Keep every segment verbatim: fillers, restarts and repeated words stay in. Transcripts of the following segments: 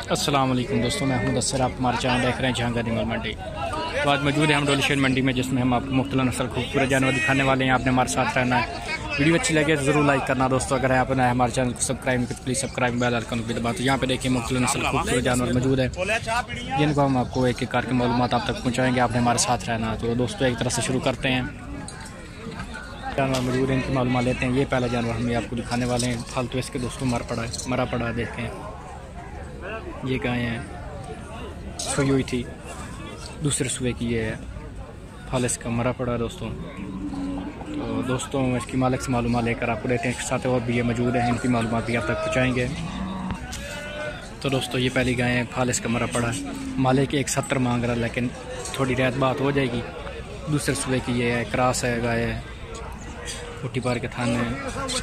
अस्सलाम वालेकुम दोस्तों, मैं हूं मुदस्सिर। आप हमारे चैनल देख रहे हैं जहांगीर एनिमल मंडी। तो आज मौजूद है हम डोलीशेर मंडी में, जिसमें हम आपको मुख्तलिफ नस्ल खूबसूरत जानवर दिखाने वाले हैं। आपने हमारे साथ रहना है। वीडियो अच्छी लगे तो ज़रूर लाइक करना दोस्तों। अगर आप नए हमारे चैनल को सब्सक्राइब नहीं तो प्लीज़ सब्सक्राइब बेल आइकन को भी दबा। तो यहाँ पे देखिए मुख्तलिफ नस्ल खूबसूरत जानवर मौजूद है, जिनको हम आपको एक एक करके मालूमात आप तक पहुँचाएँगे। आपने हमारे साथ रहना है। तो दोस्तों एक तरह से शुरू करते हैं। जानवर मौजूद है, इनकी मालूमात लेते हैं। ये पहला जानवर हम आपको दिखाने वाले हैं। फालतू इसके दोस्तों मर पड़ा है, मरा पड़ा है। देखें ये गाय हैं, सोई हुई थी, दूसरे सुबह की ये है। फल इसका मरा पड़ा है दोस्तों। तो दोस्तों इसकी मालिक से मालूमात लेकर आपको देते हैं। इसके साथ और भी ये मौजूद है, इनकी मालूमात भी आप तक पहुँचाएँगे। तो दोस्तों ये पहली गाय है, फल इसका मरा पड़ा है। मालिक एक सत्तर मांग रहा है, लेकिन थोड़ी रात बात हो जाएगी। दूसरे सुबह की ये है, क्रॉस है गाय है, पुट्टी पार के थाने है।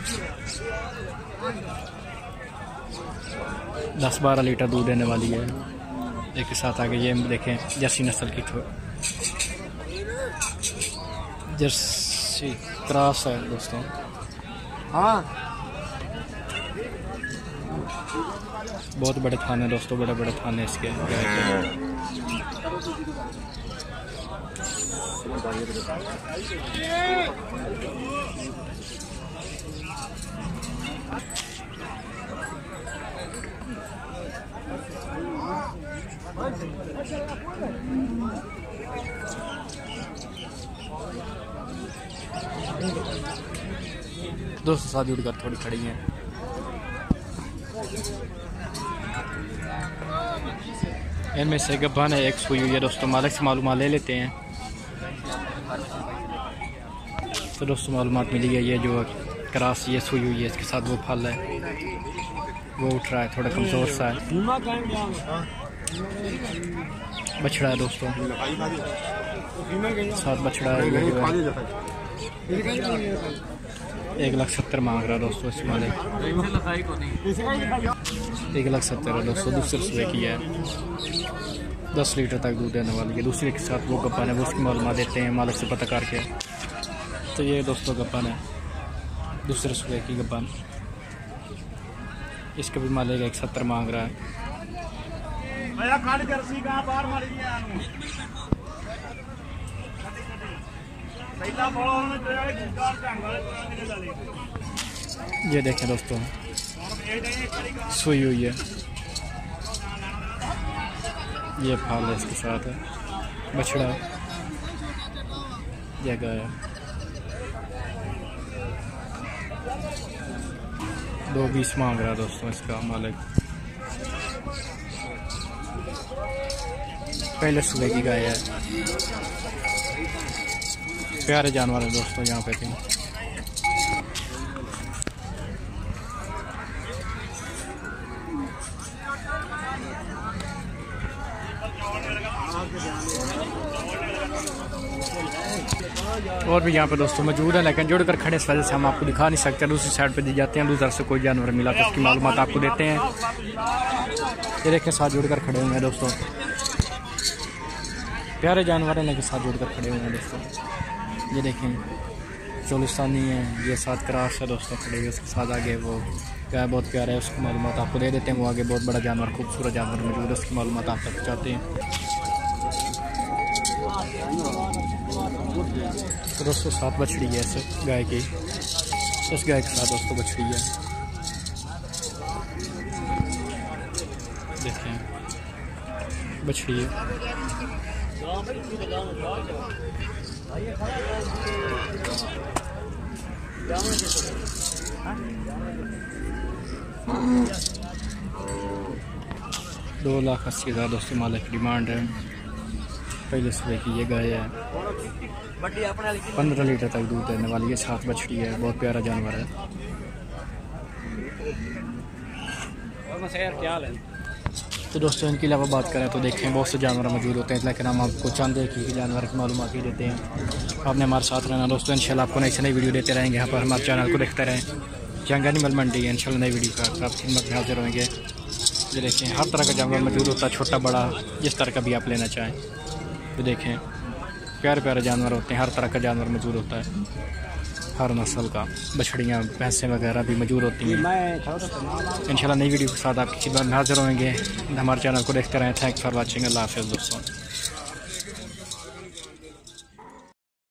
दस बारह लीटर दूध देने वाली है। एक के साथ आगे ये देखें जर्सी नस्ल की, तो जर्सी क्रॉस है दोस्तों। हाँ बहुत बड़े थाने दोस्तों, बड़े बड़े थाने इसके। दोस्तों साथ जुड़कर थोड़ी खड़ी हैं। इनमें से गब्बान है, एक सुई हुई है दोस्तों। मालिक से मालूमात ले लेते हैं। तो दोस्तों मालूमात मिली है, ये जो क्रॉस ये सुई हुई है, इसके साथ वो फल है, वो उठ रहा है, थोड़ा कमज़ोर सा है। बछड़ा है दोस्तों, साथ बछड़ा है। एक लाख सत्तर मांग रहा है दोस्तों इस मालिक। एक लाख सत्तर है दोस्तों। दूसरे सुबह की है, दस लीटर तक दूध देने वाली है। दूसरे के साथ वो गप्पन है, वो उसकी मालूमात देते हैं मालिक से पता करके। तो ये दोस्तों गप्पन है, दूसरे सुबह की गप्पन। इसका भी मालिक एक सत्तर मांग रहा है। ये देखें दोस्तों सोई हुई है, ये फाल है, इसके साथ है बछड़ा, ये गाय है। दो बीस मांग रहा है दोस्तों इसका मालिक। पहले सुबह की गाय है, प्यारे जानवर है दोस्तों। यहाँ पे थे और भी यहाँ पे दोस्तों मौजूद है, लेकिन जुड़ कर खड़े इस वजह से हम आपको दिखा नहीं सकते। दूसरी साइड पे दी जाते हैं, दूसरी से कोई जानवर मिला तो उसकी मालूमात आपको देते हैं। ये देखें साथ जुड़ कर खड़े हुए हैं दोस्तों, प्यारे जानवर हैं, लेकिन साथ जुड़ कर खड़े हुए हैं दोस्तों। ये देखें चोलिस्तानी है, ये साथ क्रॉस है दोस्तों खड़े हुए। उसके साथ आगे वो क्या बहुत प्यारा है, उसकी मालूमात आपको दे देते हैं। वो आगे बहुत बड़ा जानवर, खूबसूरत जानवर मौजूद है, उसकी मालूमात आप तक पहुँचाते हैं। तो दोस्तों साथ बछड़ी है इस गाय की, इस गाय के साथ दोस्तों बछड़ी है। देखें बछड़ी है। दो लाख अस्सी हज़ार दोस्तों मालिक की डिमांड है। पहले सुबह की ये गाय है, पंद्रह लीटर तक दूध देने वाली है। साथ बछड़ी है, बहुत प्यारा जानवर है। तो दोस्तों इनके अलावा बात करें तो देखें बहुत से जानवर मौजूद होते हैं, लेकिन हम आपको चंद एक ही जानवर की मालूमात ही देते हैं। आपने हमारे साथ रहना दोस्तों। इंशाल्लाह आपको नई से नई वीडियो देते रहेंगे। यहाँ पर हमारे चैनल को देखते रहें, जहांगीर एनिमल मंडी। इंशाल्लाह नई वीडियो का आप खिदमत में हाजिर होंगे। ये देखें हर तरह का जानवर मौजूद होता है, छोटा बड़ा जिस तरह का भी आप लेना चाहें। तो देखें प्यारे प्यारे जानवर होते हैं, हर तरह का जानवर मौजूद होता है। हर नस्ल का बछड़ियाँ भैंसें वगैरह भी मौजूद होती हैं। इंशाल्लाह नई वीडियो के साथ आपकी खिदमत में हाजिर होंगे। हमारे चैनल को देखते रहें। Thanks for watching. अल्लाह हाफ़िज़ दोस्तों।